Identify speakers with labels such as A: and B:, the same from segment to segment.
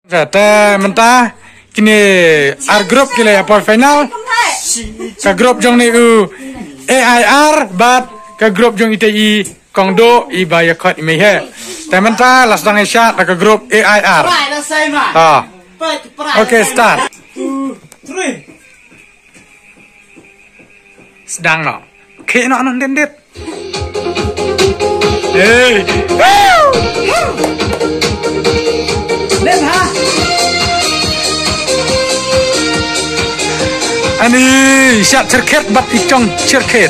A: Kata mentah kini grup kila apa final ke grup jong ni AIR bat ke grup jong ITI Kongdo ibaya kot ime he. Tapi mentah las dang isya ke grup AIR. Okay, start. 2, 3. Sedang no. Kek no non dendet. Hey. Lên ha. Ani siap cerket bat icong cerket.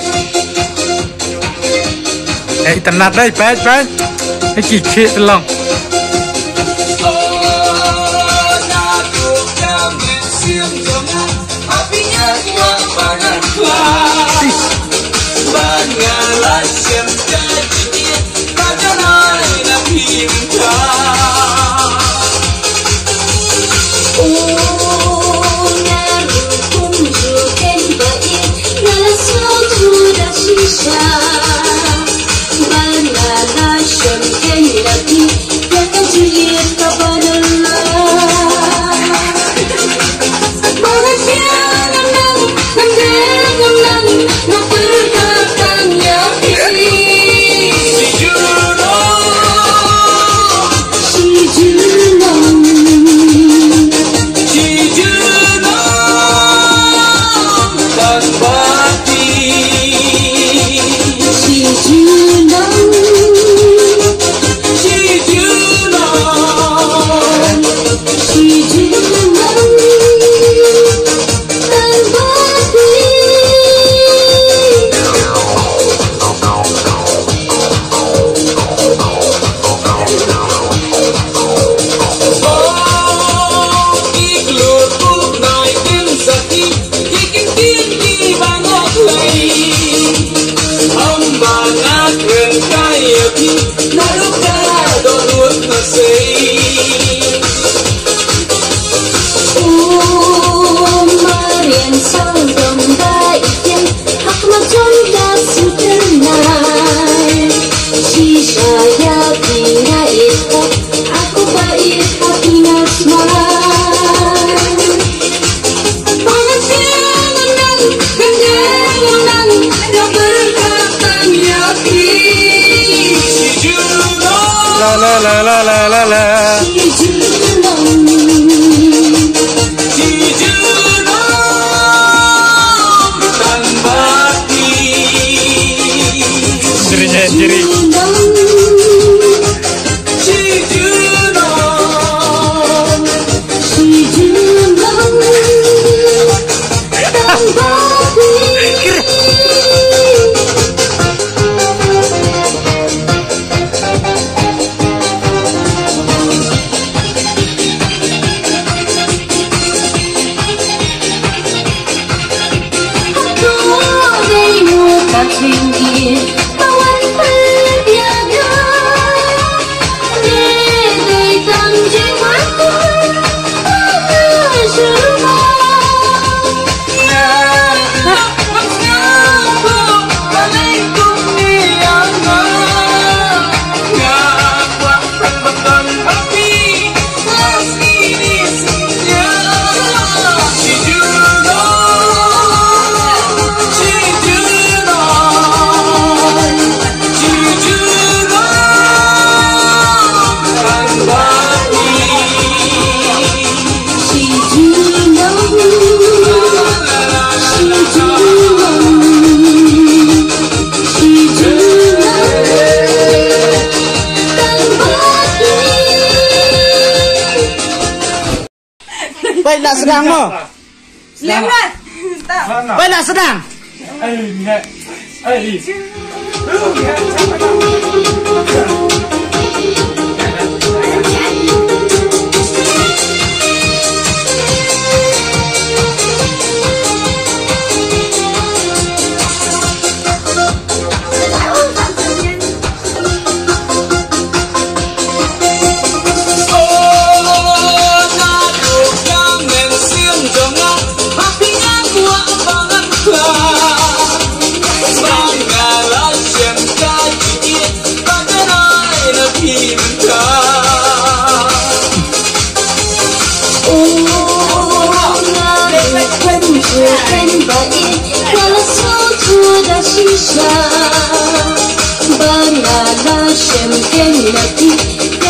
A: Tenat đây pet. Cái kỳ khệ lòng. La. Jiri. Baik nak sedang mo.
B: Selamat.
A: Baik nak sedang.
C: 跟着跟白衣，我了手托的西沙，把那拉sem跟那提。